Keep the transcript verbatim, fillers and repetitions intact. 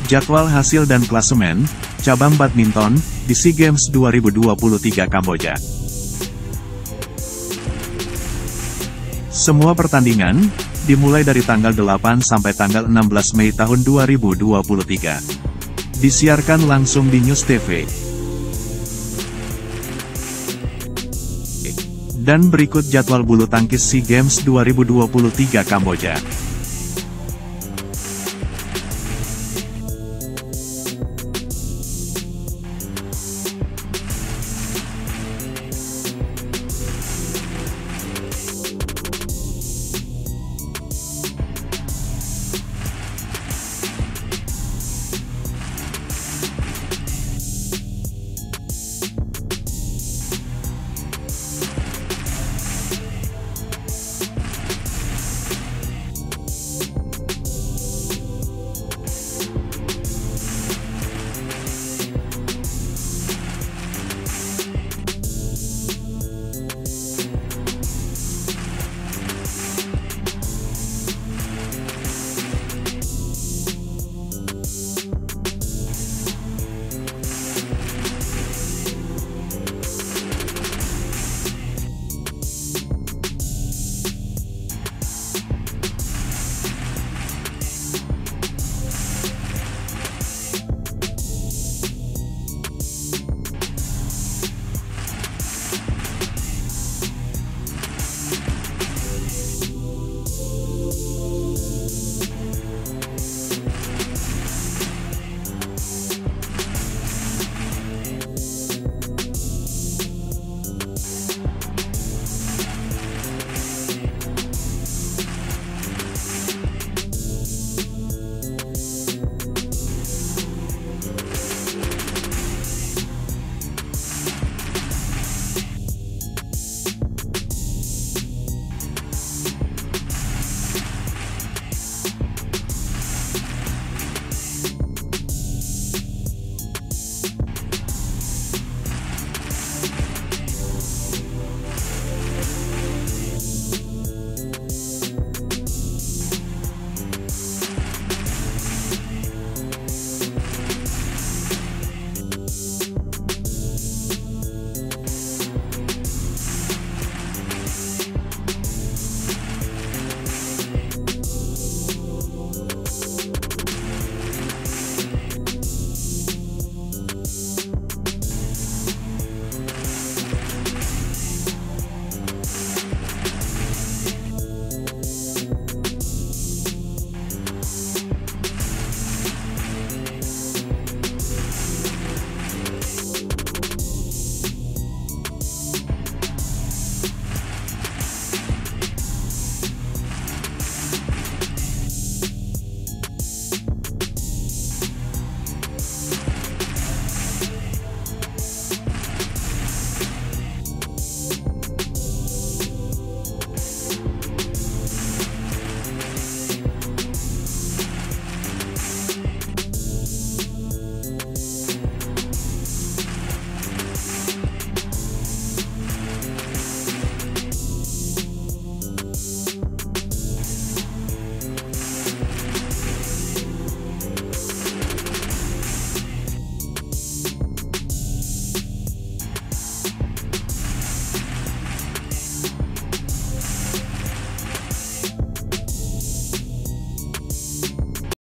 Jadwal hasil dan klasemen, cabang badminton, di SEA Games dua ribu dua puluh tiga Kamboja. Semua pertandingan, dimulai dari tanggal delapan sampai tanggal enam belas Mei tahun dua ribu dua puluh tiga. Disiarkan langsung di News T V. Dan berikut jadwal bulu tangkis SEA Games dua ribu dua puluh tiga Kamboja.